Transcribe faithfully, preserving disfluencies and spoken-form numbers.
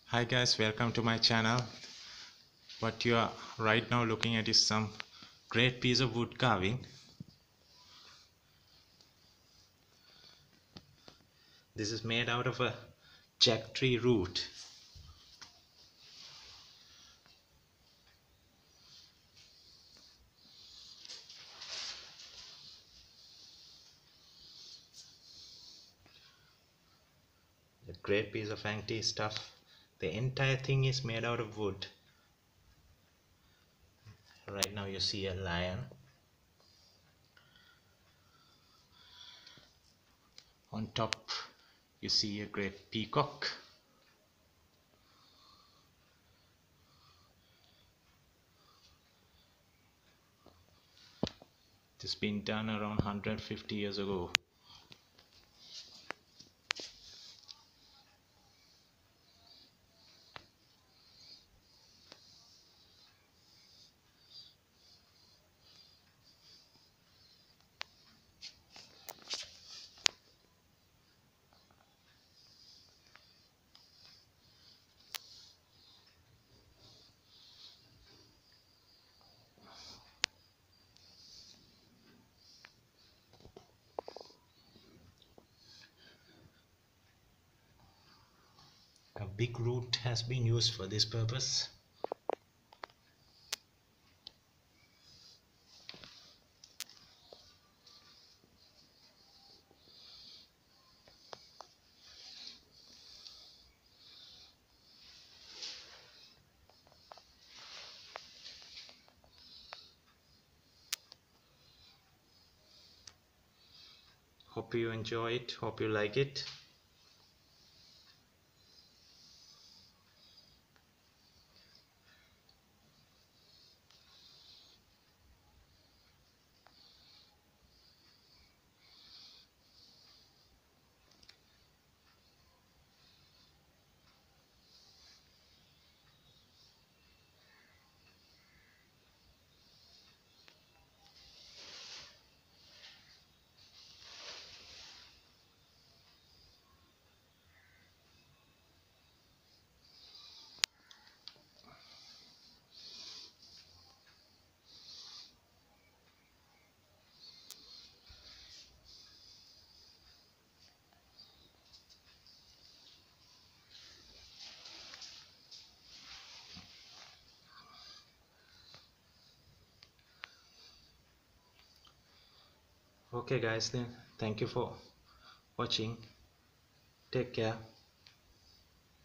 Hi guys, welcome to my channel. What you are right now looking at is some great piece of wood carving. This is made out of a jack tree root. A great piece of antique stuff. The entire thing is made out of wood. Right now you see a lion. On top you see a great peacock. This has been done around one hundred fifty years ago. A big root has been used for this purpose. Hope you enjoy it, hope you like it. Okay guys, then thank you for watching. Take care.